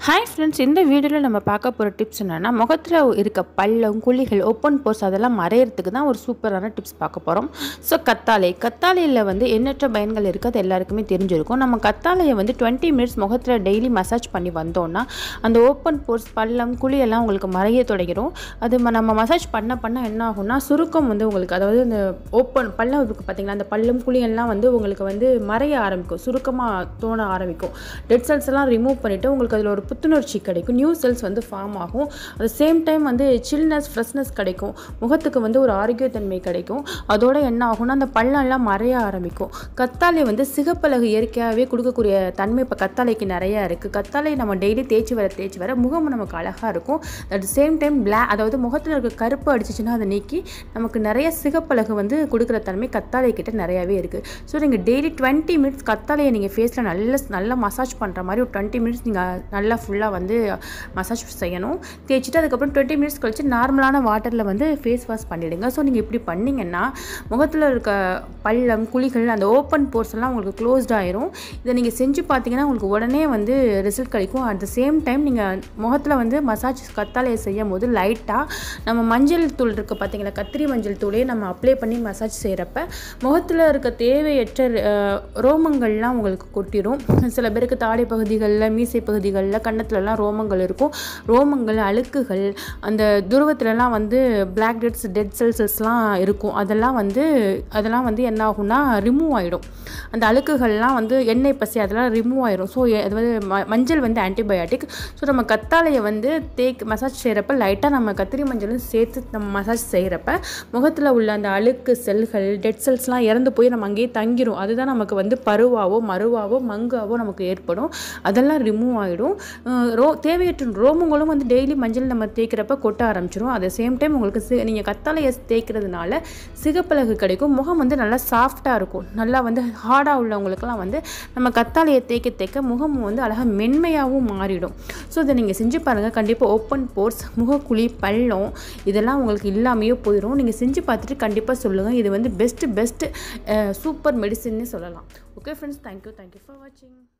Hi friends, இந்த வீடியோவில் நம்ம பார்க்க போகிற டிப்ஸ் என்னென்னா, முகத்தில் இருக்க பள்ளம், குழிகள், ஓப்பன் போர்ஸ் அதெல்லாம் மறையிறதுக்கு தான் ஒரு சூப்பரான டிப்ஸ் பார்க்க போகிறோம். ஸோ கத்தாழையில் வந்து எண்ணற்ற பயன்கள் இருக்குது, அது எல்லாருக்குமே தெரிஞ்சிருக்கும். நம்ம கத்தாழையை வந்து 20 மினிட்ஸ் முகத்தில் டெய்லி மசாஜ் பண்ணி வந்தோன்னா அந்த ஓப்பன் போர்ஸ், பள்ளம், குழியெல்லாம் உங்களுக்கு மறைய தொடங்கிடும். அது நம்ம மசாஜ் பண்ண என்ன ஆகும்னா, சுருக்கம் வந்து உங்களுக்கு, அதாவது இந்த ஓப்பன் பள்ளம் இருக்குது பார்த்தீங்களா, அந்த பள்ளம் குழியெல்லாம் வந்து உங்களுக்கு வந்து மறைய ஆரம்பிக்கும், சுருக்கமாக தோண ஆரம்பிக்கும். டெட் செல்ஸ் எல்லாம் ரிமூவ் பண்ணிவிட்டு உங்களுக்கு அதில் ஒரு புத்துணர்ச்சி கிடைக்கும், நியூ செல்ஸ் வந்து ஃபார்ம் ஆகும். அட் சேம் டைம் வந்து சில்னஸ், ஃப்ரெஷ்னஸ் கிடைக்கும், முகத்துக்கு வந்து ஒரு ஆரோக்கியத்தன்மை கிடைக்கும். அதோட என்ன ஆகும்னா அந்த பள்ளம்லாம் மறைய ஆரம்பிக்கும். கத்தாழை வந்து சிகப்பழகு இயற்கையாகவே கொடுக்கக்கூடிய தன்மை இப்போ கத்தாழைக்கு நிறையா இருக்குது. கத்தாழை நம்ம டெய்லி தேய்ச்சி வர முகம் நமக்கு அழகாக இருக்கும். அட் சேம் டைம் அதாவது முகத்தில் இருக்க கருப்பு அடிச்சிச்சுன்னா அதை நீக்கி நமக்கு நிறைய சிகப்பழகு வந்து கொடுக்குற தன்மை கத்தாழை கிட்ட நிறையாவே இருக்குது. ஸோ நீங்கள் டெய்லி 20 மினிட்ஸ் கத்தாழையை நீங்கள் ஃபேஸில் நல்லா மசாஜ் பண்ணுற மாதிரி ஒரு 20 மினிட்ஸ் நீங்கள் நல்லா ஃபுல்லாக வந்து மசாஜ் செய்யணும். தேய்ச்சிட்டு அதுக்கப்புறம் 20 மினிட்ஸ் கழிச்சு நார்மலான வாட்டரில் வந்து ஃபேஸ் வாஷ் பண்ணிவிடுங்க. ஸோ நீங்கள் இப்படி பண்ணிங்கன்னா முகத்தில் இருக்க பள்ளம், குழிகள், அந்த ஓப்பன் போர்ஸ் எல்லாம் உங்களுக்கு க்ளோஸ்ட் ஆயிரும். இதை நீங்கள் செஞ்சு பார்த்தீங்கன்னா உங்களுக்கு உடனே வந்து ரிசல்ட் கிடைக்கும். அட் த சேம் டைம் நீங்கள் முகத்தில் வந்து மசாஜ் கத்தாழையை செய்யும் போது லைட்டாக நம்ம மஞ்சள் தூள் இருக்குது பார்த்தீங்களா, கத்திரி மஞ்சள் தூளே நம்ம அப்ளை பண்ணி மசாஜ் செய்கிறப்ப முகத்தில் இருக்க தேவையற்ற ரோமங்கள்லாம் உங்களுக்கு கொட்டிடும். சில பேருக்கு தாடை பகுதிகளில், மீசை பகுதிகளில், கன்னத்துலலாம் ரோமங்கள் இருக்கும். ரோமங்கள், அழுக்குகள், அந்த துருவத்துலலாம் வந்து பிளாக் டெட் செல்ஸ்லாம் இருக்கும். அதெல்லாம் வந்து என்ன ஆகும்னா ரிமூவ் ஆகிடும். அந்த அழுக்குகள்லாம் வந்து எண்ணெய் பசி அதெல்லாம் ரிமூவ் ஆயிடும். ஸோ அது வந்து மஞ்சள் வந்து ஆன்டிபயோட்டிக். ஸோ நம்ம கத்தாழையை வந்து மசாஜ் செய்கிறப்ப லைட்டாக நம்ம கத்திரி மஞ்சளும் சேர்த்து நம்ம மசாஜ் செய்கிறப்ப முகத்தில் உள்ள அந்த அழுக்கு செல்கள், டெட் செல்ஸ்லாம் இறந்து போய் நம்ம அங்கேயே தங்கிடும். அதுதான் நமக்கு வந்து பருவாவோ, மருவாவோ, மங்காவோ நமக்கு ஏற்படும். அதெல்லாம் ரிமூவ் ஆகிடும். தேவையற்ற ரோமங்களும் வந்து டெய்லி மஞ்சள் நம்ம தேய்க்கிறப்ப கொட்ட ஆரம்பிச்சிடும். அட் சேம் டைம் உங்களுக்கு நீங்கள் கத்தாழையை தேய்க்கிறதுனால சிகப்பழகு கிடைக்கும். முகம் வந்து நல்லா சாஃப்டாக இருக்கும். நல்லா வந்து ஹார்டாக உள்ளவங்களுக்குலாம் வந்து நம்ம கத்தாழையை தேய்க்க முகம் வந்து அழகாக மென்மையாகவும் மாறிடும். ஸோ இதை நீங்கள் செஞ்சு பாருங்கள். கண்டிப்பாக ஓப்பன் போர்ஸ், முகக்குழி, பள்ளம் இதெல்லாம் உங்களுக்கு இல்லாமையே போயிடும். நீங்கள் செஞ்சு பார்த்துட்டு கண்டிப்பாக சொல்லுங்கள். இது வந்து பெஸ்ட்டு சூப்பர் மெடிசின்னு சொல்லலாம். ஓகே ஃப்ரெண்ட்ஸ், தேங்க்யூ ஃபார் வாட்சிங்.